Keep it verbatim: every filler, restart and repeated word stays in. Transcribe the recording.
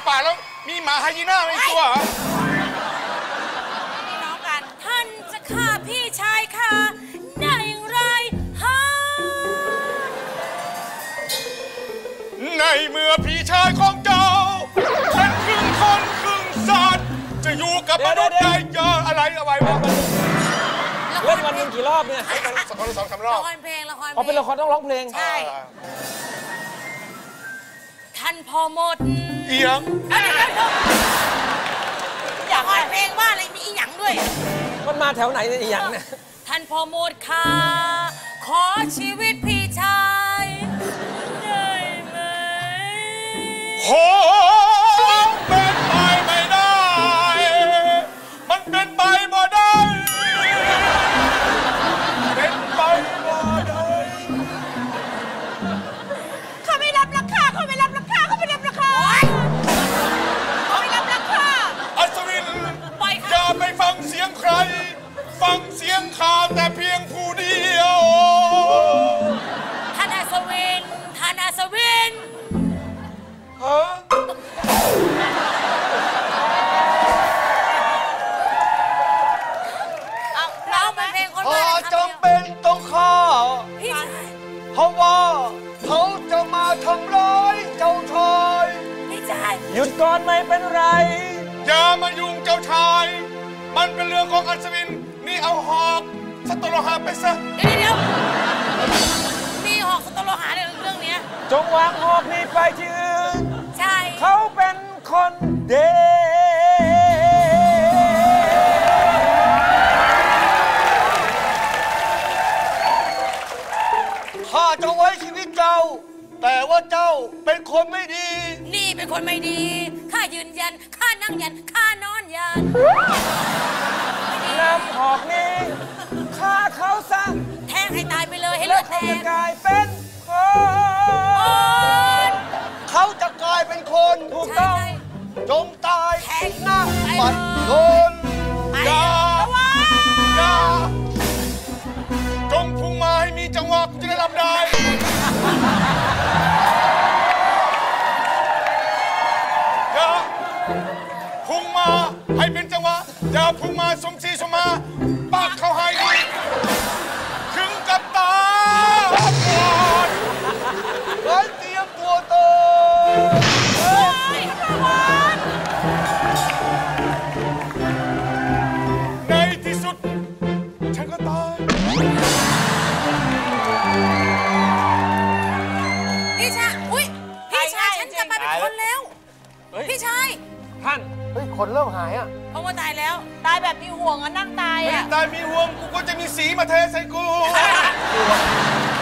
ป่าแล้วมีหมาไฮยีน่าไม่ตัวเหรอพี่น้องกันท่านจะฆ่าพี่ชายค่ะได้อย่างไรฮะในเมื่อพี่ชายของเจ้าเป็นครึ่งคนครึ่งสัตว์จะอยู่กับมนุษย์ได้เจออะไรอะไรวะเล่นวันหนึ่งกี่รอบเนี่ยสองสองสามรอบละครเพลงละครอ๋อเป็นละครต้องร้องเพลงใช่ท่านพอหมดเอียงอยากละครเพลงว่าอะไรมีอีหยังด้วยมันมาแถวไหนเนี่ยอีหยังเนี่ยท่านพอหมดค่ะขอชีวิตพี่ชายได้ไหมโหเป็นไปไม่ได้มันเป็นไปบ่ได้เป็นไปบ่ได้เขาไม่รับราคาเขาไม่รับราคาเขาไม่รับราคาเขาไม่รับราคาอัศวินอย่าไปฟังเสียงใครฟังเสียงข้าแต่เพียงผู้เดียวท่านอัศวินท่านอัศวินฮะเอาร้องเป็นเพลงคนบ้าพอจำเป็นต้องฆ่าพี่ชายเพราะว่าเขาจะมาทำร้ายเจ้าชายพี่ชายหยุดก่อนไม่เป็นไรอย่ามายุ่งเจ้าชายมันเป็นเรื่องของอัศวินนี่เอาหอกสตโลหะไปซะเดี๋ยวเดี๋ยวมีหอกสตโลหะในเรื่องนี้จงวางหอกนี้ไปที่อื่นใช่เขาเป็นคนเดข้าจะไว้ชีวิตเจ้าแต่ว่าเจ้าเป็นคนไม่ดีนี่เป็นคนไม่ดีข้ายืนยันข้านั่งยันข้านอนยันนำหอกนี้ฆ่าเขาซะแทงให้ตายไปเลยให้เลือดแตกกลายเป็นคนเขาจะกลายเป็นคนถูกต้องจงตายหน้าปัดโดนอย่าอย่าจงพุ่งมาให้มีจังหวะกูจะได้รับได้อย่าพุ่งมาให้เป็นจังหวะอย่าพุ่งมาสมศรีสมมาปากเขาให้ดีถึงกับตาบอดไว้เตรียมตัวโตในที่สุดฉันก็ตายพี่ชายอุ้ยพี่ชายฉันจะมาเป็นคนแล้วพี่ชายท่านเฮ้ยคนเริ่มหายอ่ะเพราะว่าตายแล้วตายแบบมีห่วงอ่ะนั่งตายอ่ะตายมีห่วงกูก็จะมีสีมาเทใส่กู